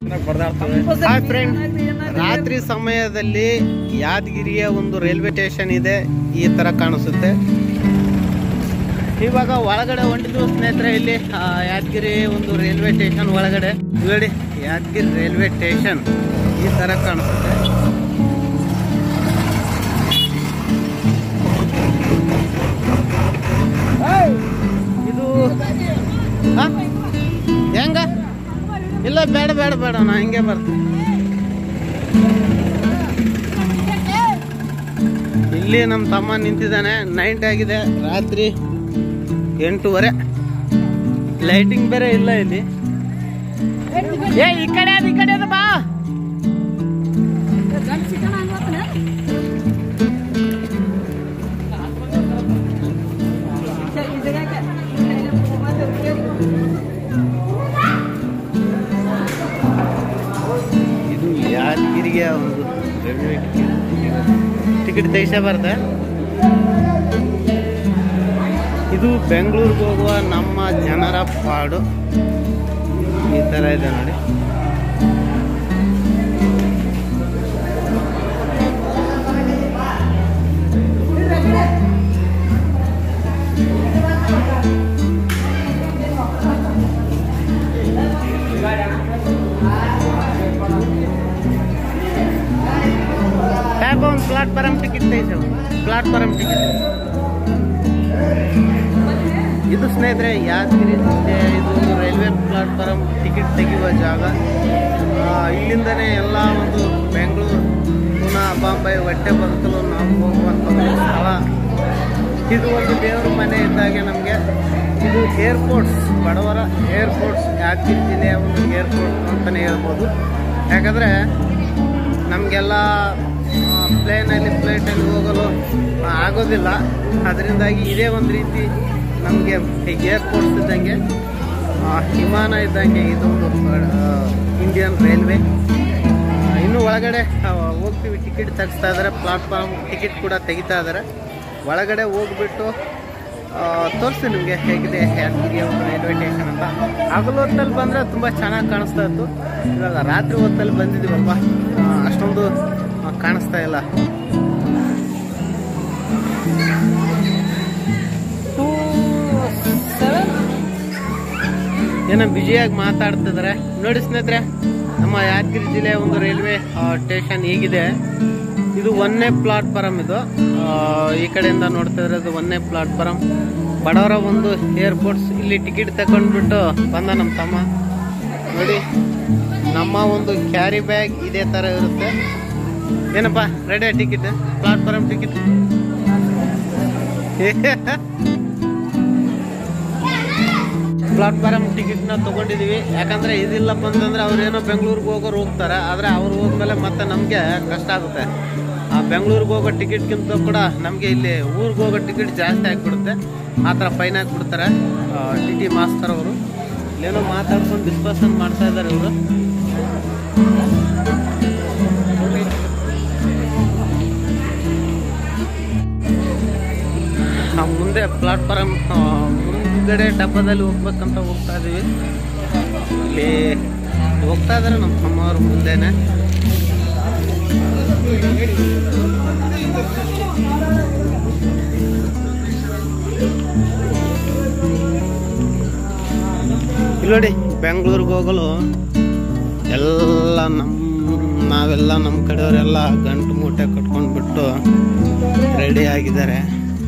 Hi friend, ರಾತ್ರಿ ಸಮಯದಲ್ಲಿ ಯಾದಗಿರಿಯ ಒಂದು ರೈಲ್ವೆ ಸ್ಟೇಷನ್ ಇದೆ. ಈ ತರ ಕಾಣಿಸುತ್ತೆ. ಇವಾಗ ಒಳಗಡೆ ಹೊಂಟಿದ್ವು ಸ್ನೇಹಿತರೆ. ಇಲ್ಲಿ ಯಾದಗಿರಿ ಒಂದು ರೈಲ್ವೆ ಸ್ಟೇಷನ್ ಒಳಗಡೆ ನೋಡಿ, ಯಾದಗಿರಿ ರೈಲ್ವೆ ಸ್ಟೇಷನ್ ಈ ತರ ಕಾಣಿಸುತ್ತೆ. ಇದು ಹೆಂಗ? ಇಲ್ಲ, ಬೇಡ ಬೇಡ ಬೇಡ, ನಾ ಹಿಂಗೆ ಬರ್ತೀನಿ. ಇಲ್ಲಿ ನಮ್ಮ ತಮ್ಮ ನಿಂತಿದ್ದಾನೆ. ನೈಟ್ ಆಗಿದೆ, ರಾತ್ರಿ 8:30. ಲೈಟಿಂಗ್ ಬೇರೆ ಇಲ್ಲ ಇಲ್ಲಿ. ಈ ಕಡೆ ಅದು ಬಾ. ಇದು ಯಾದಗಿರಿಗೆ ಒಂದು ರೈಲ್ವೆ ಟಿಕೆಟ್ ತೆಗಿಸ ಬರ್ತೆ. ಇದು ಬೆಂಗಳೂರಿಗೆ ಹೋಗುವ ನಮ್ಮ ಜನರ ಪಾಡು. ಈ ತರ ಇದೆ ನೋಡಿ. ಒಂದು ಪ್ಲಾಟ್ಫಾರಂ ಟಿಕೆಟ್ ತೆಗೆಸವು. ಪ್ಲಾಟ್ಫಾರಂ ಟಿಕೆಟ್ ಇದು ಸ್ನೇಹಿತರೆ ಯಾದಗಿರಿ. ಇದು ರೈಲ್ವೆ ಪ್ಲಾಟ್ಫಾರಂ ಟಿಕೆಟ್ ತೆಗೆಯುವ ಜಾಗ. ಇಲ್ಲಿಂದನೇ ಎಲ್ಲ ಒಂದು ಬೆಂಗಳೂರು, ಪುನಃ ಬಾಂಬೆ, ಹೊಟ್ಟೆ ಬದುಕಲು ನಾವು ಹೋಗುವಂಥ ಸ್ಥಳ. ಇದು ಒಂದು ದೇವರ ಮನೆ ಇದ್ದಾಗೆ ನಮಗೆ. ಇದು ಏರ್ಪೋರ್ಟ್ಸ್, ಬಡವರ ಏರ್ಪೋರ್ಟ್ಸ್, ಯಾದಗಿರಿ ಜಿಲ್ಲೆಯ ಒಂದು ಏರ್ಪೋರ್ಟ್ ಅಂತಲೇ ಹೇಳ್ಬೋದು. ಯಾಕಂದರೆ ನಮಗೆಲ್ಲ ಪ್ಲೇನಲ್ಲಿ, ಫ್ಲೈಟಲ್ಲಿ ಹೋಗಲು ಆಗೋದಿಲ್ಲ. ಅದರಿಂದಾಗಿ ಇದೇ ಒಂದು ರೀತಿ ನಮಗೆ ಏರ್ಪೋರ್ಟ್ಸ್ ಇದ್ದಂಗೆ, ವಿಮಾನ ಇದ್ದಂಗೆ ಇದೊಂದು ಇಂಡಿಯನ್ ರೈಲ್ವೆ. ಇನ್ನು ಒಳಗಡೆ ಹೋಗ್ತೀವಿ, ಟಿಕೆಟ್ ತೆಗಿಸ್ತಾ ಇದ್ದಾರೆ. ಪ್ಲಾಟ್ಫಾರ್ಮ್ ಟಿಕೆಟ್ ಕೂಡ ತೆಗಿತಾ ಇದ್ದಾರೆ. ಒಳಗಡೆ ಹೋಗ್ಬಿಟ್ಟು ತೋರಿಸ್ತೀನಿ ನಿಮಗೆ ಹೇಗಿದೆ ಯಾದಗಿರಿಯ ಒಂದು ರೈಲ್ವೆ ಸ್ಟೇಷನ್ ಅಂತ. ಹಗಲು ಹೊತ್ತಲ್ಲಿ ಬಂದರೆ ತುಂಬ ಚೆನ್ನಾಗಿ ಕಾಣಿಸ್ತಾ ಇತ್ತು. ಇವಾಗ ರಾತ್ರಿ ಹೊತ್ತಲ್ಲಿ ಬಂದಿದ್ದೀವಲ್ವ, ಅಷ್ಟೊಂದು ಕಾಣಿಸ್ತಾ ಇಲ್ಲ. ಏನೋ ಬಿಜಿಯಾಗಿ ಮಾತಾಡ್ತಿದ್ದಾರೆ ನೋಡಿ ಸ್ನೇಹಿತರೆ. ನಮ್ಮ ಯಾದಗಿರಿ ಜಿಲ್ಲೆಯ ಒಂದು ರೈಲ್ವೆ ಸ್ಟೇಷನ್ ಹೀಗಿದೆ. ಇದು 1ನೇ ಪ್ಲಾಟ್ಫಾರಂ. ಇದು ಈ ಕಡೆಯಿಂದ ನೋಡ್ತಾ ಇರೋದು 1ನೇ ಪ್ಲಾಟ್ಫಾರಂ, ಬಡವರ ಒಂದು ಏರ್ಪೋರ್ಟ್ಸ್. ಇಲ್ಲಿ ಟಿಕೆಟ್ ತಗೊಂಡ್ಬಿಟ್ಟು ಬಂದ ನಮ್ಮ ತಮ್ಮ ನೋಡಿ. ನಮ್ಮ ಒಂದು ಕ್ಯಾರಿ ಬ್ಯಾಗ್ ಇದೇ ತರ ಇರುತ್ತೆ. ಏನಪ್ಪಾ ready ticket? Platform ticket platform ಟಿಕೆಟ್ನ ತೊಗೊಂಡಿದ್ದೀವಿ. ಯಾಕಂದರೆ ಇದಿಲ್ಲಪ್ಪ ಅಂತಂದರೆ ಅವ್ರೇನೋ ಬೆಂಗಳೂರಿಗೆ ಹೋಗೋರು ಹೋಗ್ತಾರೆ. ಆದರೆ ಅವ್ರು ಹೋದ್ಮೇಲೆ ಮತ್ತೆ ನಮಗೆ ಕಷ್ಟ ಆಗುತ್ತೆ. ಆ ಬೆಂಗಳೂರಿಗೆ ಹೋಗೋ ಟಿಕೆಟ್ಗಿಂತ ಕೂಡ ನಮಗೆ ಇಲ್ಲಿ ಊರಿಗೆ ಹೋಗೋ ಟಿಕೆಟ್ ಜಾಸ್ತಿ ಆಗಿಬಿಡುತ್ತೆ. ಆ ಥರ ಫೈನ್ ಹಾಕ್ಬಿಡ್ತಾರೆ ಟಿ ಮಾಸ್ತರ್ ಅವರು. ಇಲ್ಲೇನೋ ಮಾತಾಡ್ಕೊಂಡು ಡಿಸ್ಕಷನ್ ಮಾಡ್ತಾ ಇದ್ದಾರೆ ಇವರು. ನಾವು ಮುಂದೆ ಪ್ಲಾಟ್ಫಾರಂ ಮುಂದ್ಗಡೆ ಡಬ್ಬದಲ್ಲಿ ಹೋಗ್ಬೇಕಂತ ಹೋಗ್ತಾ ಇದೀವಿ. ಇಲ್ಲಿ ಹೋಗ್ತಾ ಇದಾರೆ ನಮ್ಮ ತಮ್ಮವ್ರ ಮುಂದೆನೆ. ಇಲ್ಲಿ ನೋಡಿ, ಬೆಂಗಳೂರಿಗೆ ಹೋಗಲು ಎಲ್ಲ ನಾವೆಲ್ಲ ನಮ್ಮ ಕಡೆಯವರೆಲ್ಲ ಗಂಟು ಮೂಟೆ ಕಟ್ಕೊಂಡ್ಬಿಟ್ಟು ರೆಡಿ ಆಗಿದ್ದಾರೆ.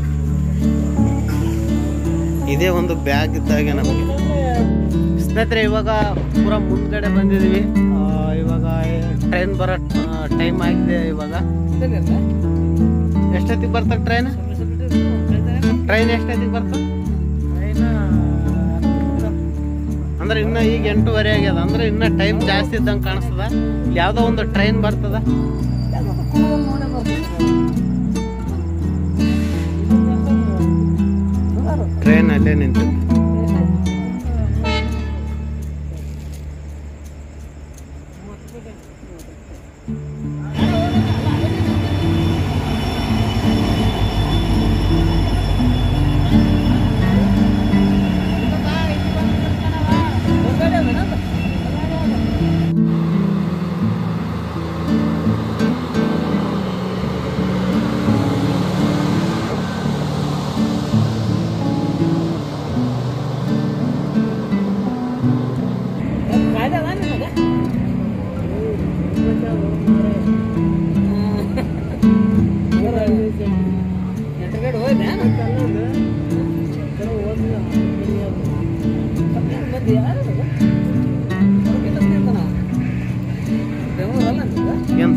ಇದೇ ಒಂದು ಬ್ಯಾಗ್ ಇದ್ದಾಗೆ ನಮಗೆ ಸ್ನೇಹಿತರೆ. ಇವಾಗ ಪೂರ ಮುಂದ್ಗಡೆ ಬಂದಿದ್ದೀವಿ. ಇವಾಗ ಟ್ರೈನ್ ಬರೋ ಟೈಮ್ ಆಗಿದೆ. ಇವಾಗ ಎಷ್ಟೊತ್ತಿಗೆ ಬರ್ತದೆ ಟ್ರೈನ್? ಎಷ್ಟೊತ್ತಿಗೆ ಬರ್ತದೆ? ಅಂದ್ರೆ ಇನ್ನ ಈಗ 8:30 ಆಗ್ಯದ. ಅಂದ್ರೆ ಇನ್ನ ಟೈಮ್ ಜಾಸ್ತಿ ಇದ್ದಂಗೆ ಕಾಣಿಸ್ತದ. ಯಾವ್ದೋ ಒಂದು ಟ್ರೈನ್ ಬರ್ತದ. ಟ್ರೈನ್ ಅಲ್ಲೇ ನಿಂತು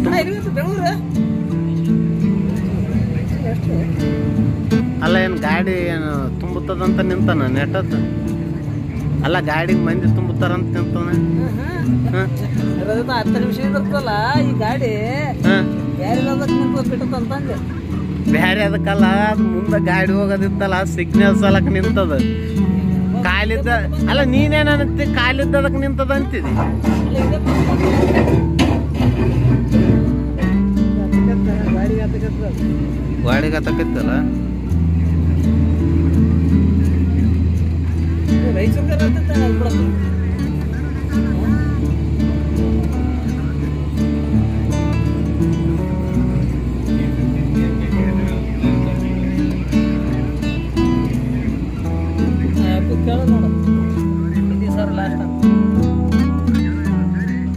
ಅಲ್ಲ ಏನು ಗಾಡಿ ಏನು ತುಂಬುತ್ತದಂತ ನಿಂತಾನ ನೆಟ್ಟದ್ದು ಅಲ್ಲ ಗಾಡಿಗೆ ಮಂದಿ ತುಂಬುತ್ತಾರಂತ ನಿಂತಾನ. 10 ನಿಮಿಷ ಇರ್ತಲ್ಲ ಈ ಗಾಡಿ ಬಿಟ್ಟಂತಂದೆ ಬ್ಯಾರೆ ಅದಕ್ಕಲ್ಲ, ಅದು ಮುಂದೆ ಗಾಡಿ ಹೋಗೋದಿತ್ತಲ್ಲ ಸಿಗ್ನಲ್ ಸಲಕ್ ನಿಂತದ. ಕಾಲಿದ್ದ ಅಲ್ಲ ನೀನೇನಂತಿ ಕಾಲಿದ್ದದಕ್ಕೆ ನಿಂತದ ಅಂತಿದಿ. ಗಾಡಿಗೆ ಹತ್ತಕತ್ತಲ್ಲ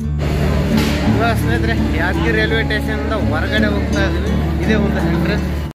ಸ್ನೇಹಿತರೆ. ಯಾದಗಿರಿ ರೈಲ್ವೆ ಸ್ಟೇಷನ್ ಹೊರಗಡೆ ಹೋಗ್ತಾ ಇದೀವಿ. ಇದೇ ಒಂದು ಎಂಟ್ರೆನ್ಸ್.